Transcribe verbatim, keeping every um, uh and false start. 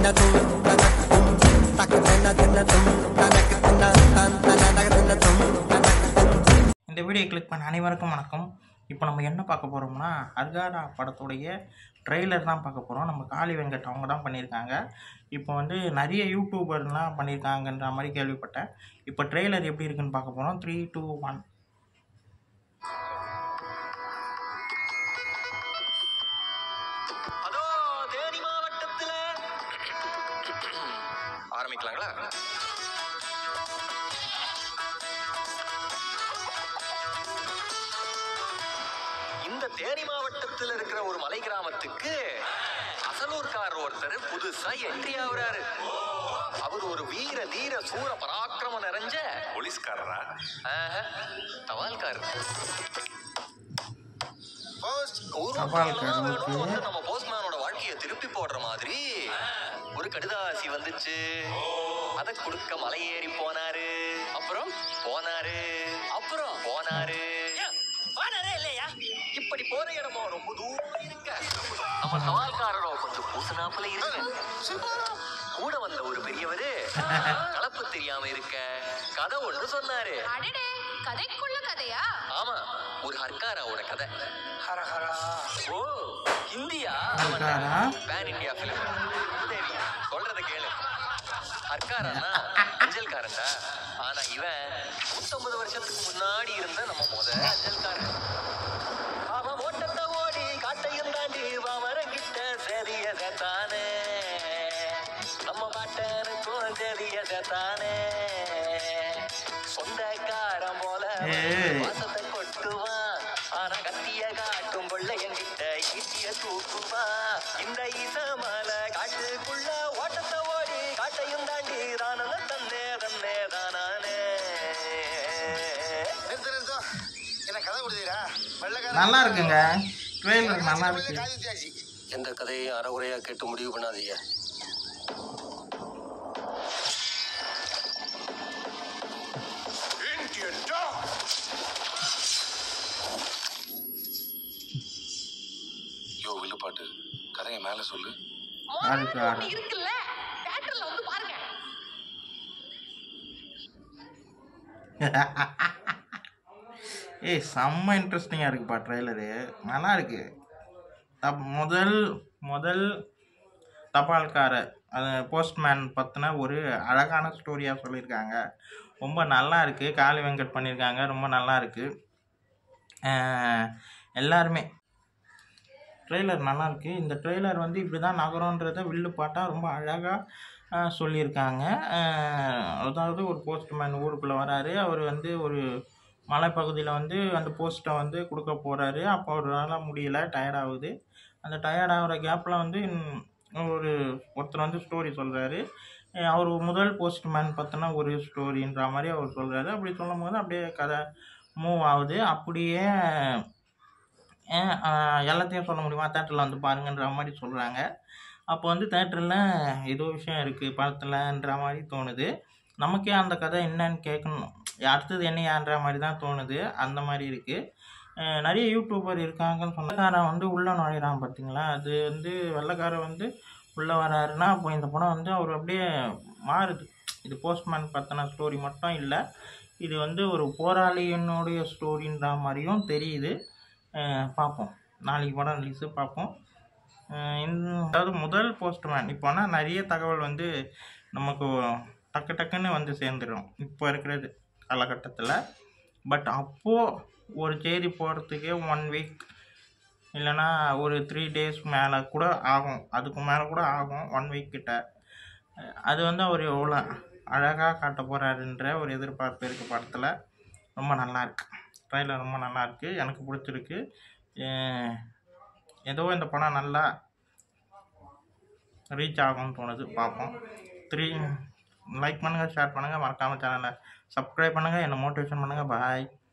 இந்த video click பண்ண அனைவருக்கும் வணக்கம். இப்போ நம்ம என்ன பார்க்க போகிறோம்னா, அர்காரா படத்துடைய ட்ரெய்லர் தான் பார்க்க போகிறோம். நம்ம காளி வெங்கட் அவங்க தான் பண்ணியிருக்காங்க. இப்போ வந்து நிறைய யூடியூபர்லாம் பண்ணியிருக்காங்கன்ற மாதிரி கேள்விப்பட்டேன். இப்போ ட்ரெய்லர் எப்படி இருக்குன்னு பார்க்க போகிறோம். Three two one. ஆரம்பிக்கலாங்களா? இந்த தேனி மாவட்டத்தில் இருக்கிற ஒரு மலை கிராமத்துக்கு அசலூர்காரர் ஒருத்தர் புதுசா என்ட்ரி ஆகுறாரு. அவர் ஒரு வீர தீர சூர பராக்கிரமம் நிறைஞ்ச போலீஸ்காரரா? தபால்காரர். நம்ம போஸ்ட்மேனோட வாழ்க்கையை திருப்பி போடுற மாதிரி ஒரு கடிதாசி வந்துச்சு. அத குடுக்க மலை ஏறி போனாரு. அப்புறம் போனாரு. அப்புறம் போனாரு. இப்படி போற இடமோ ரொம்ப தூரம் இருக்க. நம்ம சவால்காரரோ கொஞ்சம் பூசனாப்புல இருக்க. கூட வந்த ஒரு பெரியவரு கலப்பு தெரியாம இருக்க கதை ஒன்று சொன்னாரு. கதைக்குள்ள கதையா? ஆமா, ஒரு ஹர்காராவோட கதை. ஹரஹரா. ஓ, இந்தியா பேன் இந்தியா பிலிம். சரி, சொல்றத கேளு. ஹர்காரானா அஞ்சல்காரன்டா. ஆனா இவன் நூத்தம்பது வருஷத்துக்கு முன்னாடி இருந்த நம்ம முத அஞ்சல்காரன். அவன் ஓட்டத்தை ஓடி காட்டையும் தாண்டி வரங்கிட்ட சரிய சேர்த்தானே. நம்ம பாட்டனுக்கும் சரிய சேர்த்தானே. சொந்தக்காரன் போல வாசத்தை கொட்டுவான். ஆனா கத்திய காட்டும் கொள்ள என்கிட்ட ஈட்டிய தூக்குவான். இந்த இசமல காட்டுக்குள்ள ஓட்டத்தை ஓடி காட்டையும் தாண்டி தானே தன்னே தன்னே தானே. என்ன கதை கொடுத்தீரா? நல்லா இருக்குங்க, ட்ரெய்லர் நல்லா இருக்கு. எந்த கதையும் அறகுறையா கேட்டு முடிவு பண்ணாதீங்க. யோ வில்லுப்பாட்டு, கதையை மேல சொல்லு. இருக்குல்ல, தியேட்டர்ல வந்து பாருங்க. ஏய், செம்ம இன்ட்ரெஸ்டிங்காக இருக்குப்பா ட்ரெய்லரு. நல்லா இருக்கு. தப் முதல் முதல் தபால்காரர், அது போஸ்ட்மேன் பற்றின ஒரு அழகான ஸ்டோரியாக சொல்லியிருக்காங்க. ரொம்ப நல்லா இருக்குது. காளி வெங்கட் பண்ணியிருக்காங்க. ரொம்ப நல்லா இருக்குது. எல்லாருமே ட்ரெய்லர் நல்லா இருக்குது. இந்த ட்ரெய்லர் வந்து இப்படி தான் நகரன்றதை வில்லு பாட்டாக ரொம்ப அழகாக சொல்லியிருக்காங்க. அதாவது ஒரு போஸ்ட்மேன் ஊருக்குள்ளே வராரு. அவர் வந்து ஒரு மலைப்பகுதியில் வந்து அந்த போஸ்ட்டை வந்து கொடுக்க போகிறாரு. அப்போ அவரால் முடியலை, டயர்டாகுது. அந்த டயர்டாகிற கேப்பில் வந்து ஒரு ஒருத்தர் வந்து ஸ்டோரி சொல்கிறாரு. அவர் முதல் போஸ்ட்மேன் பற்றின ஒரு ஸ்டோரின்ற மாதிரி அவர் சொல்கிறாரு. அப்படி சொல்லும் போது அப்படியே கதை மூவ் ஆகுது. அப்படியே எல்லாத்தையும் சொல்ல முடியுமா, தேட்டரில் வந்து பாருங்கன்ற மாதிரி சொல்கிறாங்க. அப்போ வந்து தேட்டரில் ஏதோ விஷயம் இருக்குது படத்தில்ன்ற மாதிரி தோணுது. நமக்கே அந்த கதை என்னன்னு கேட்கணும், அடுத்தது என்னையான்ற மாதிரி தான் தோணுது. அந்த மாதிரி இருக்குது. நிறைய யூடியூபர் இருக்காங்கன்னு சொன்னக்காரன் வந்து உள்ளே நுழையிறான் பார்த்தீங்களா. அது வந்து வெள்ளைக்காரன் வந்து உள்ளே வராருன்னா அப்போ இந்த படம் வந்து அவர் அப்படியே மாறுது. இது போஸ்ட்மேன் பற்றின ஸ்டோரி மட்டும் இல்லை, இது வந்து ஒரு போராளியினுடைய ஸ்டோரின்ற மாதிரியும் தெரியுது. பார்ப்போம், நாளைக்கு படம் ரிலீஸு பார்ப்போம். அதாவது முதல் போஸ்ட்மேன் இப்போனா நிறைய தகவல் வந்து நமக்கு டக்கு டக்குன்னு வந்து சேர்ந்துடும் இப்போ இருக்கிறது காலகட்டத்தில். பட் அப்போது ஒரு செய்தி போகிறதுக்கே ஒன் வீக் இல்லைன்னா ஒரு த்ரீ டேஸ் மேலே கூட ஆகும். அதுக்கு மேலே கூட ஆகும், ஒன் வீக் கிட்ட. அது வந்து அவர் எவ்வளோ அழகாக காட்ட போகிறாருன்ற ஒரு எதிர்பார்ப்பு இருக்குது படத்தில். ரொம்ப நல்லாயிருக்கு. ட்ரெய்லர் ரொம்ப நல்லாயிருக்கு, எனக்கு பிடிச்சிருக்கு. ஏதோ இந்த படம் நல்லா ரீச் ஆகும்னு தோணுது. பார்ப்போம். த்ரீ லைக் பண்ணுங்கள், ஷேர் பண்ணுங்கள், மறக்காமல் சேனலை சப்ஸ்கிரைப் பண்ணுங்கள், என்னை மோட்டிவேஷன் பண்ணுங்கள். பாய்.